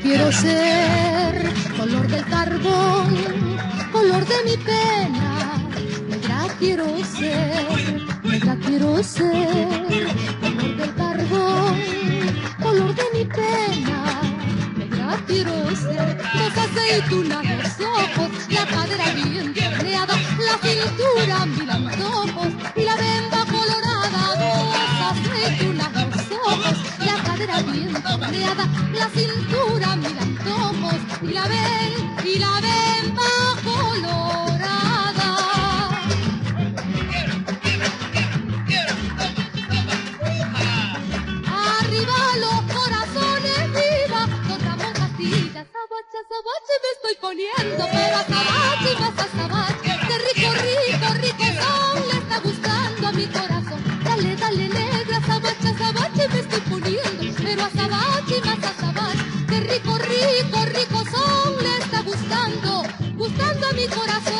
quiero ser, color del carbón, color de mi pena. Negra quiero ser, negra quiero ser, color del carbón, color de mi pena. Negra quiero ser, los aceitunas, los ojos, la cadera bien torneada, la cintura, mil antojos y la bemba colorada. Dos aceitunas, los ojos, la cadera bien torneada, la cintura, mil antojos y la bemba colorada. Arriba los corazones, viva, con Ramón Castilla. Sabache, sabache me estoy poniendo, pero a sabache y más a sabache. Qué rico, rico, rico son, le está gustando a mi corazón. Dale, dale, negra, sabache, sabache me estoy poniendo, pero a sabache y más a sabache. Qué rico, rico, rico son, le está gustando a mi corazón.